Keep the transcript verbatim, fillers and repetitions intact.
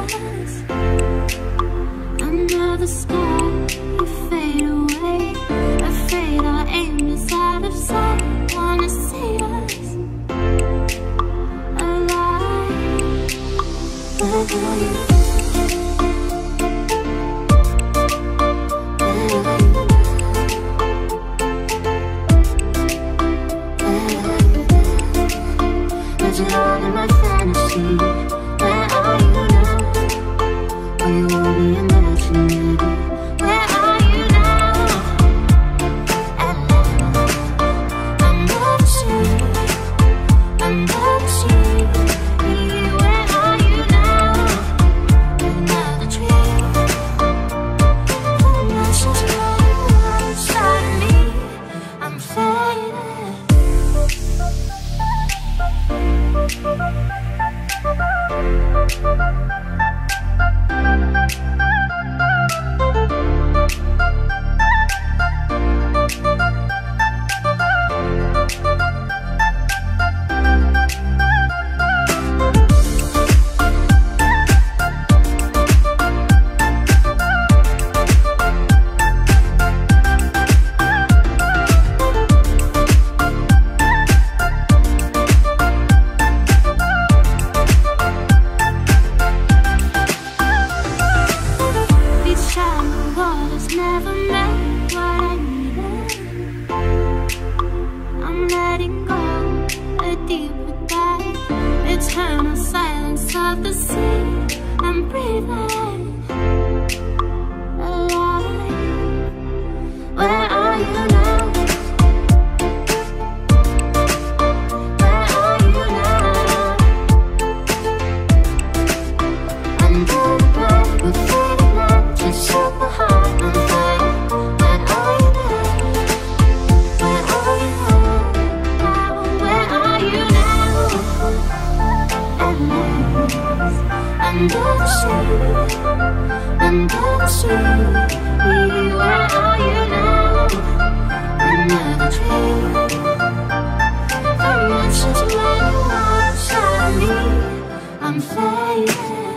us. Under the sky, you fade away. Afraid our aim is out of sight. Wanna see us alive. Where are you? Alone in my fantasy, where are you now? When you only imagine me, where are you now? Under the sea, under the sea, where are you now? Another dream, the monsters growing inside of me. I'm faded. Never meant what I needed. I'm letting go, a deeper dive. Eternal silence of the sea. I'm breathing alive. Where are you now? Where are you now? Under the bright, we're fading out, just super hard. Under the sea, under the sea, where are you now? Another dream, the monsters running outside of me. I'm fading.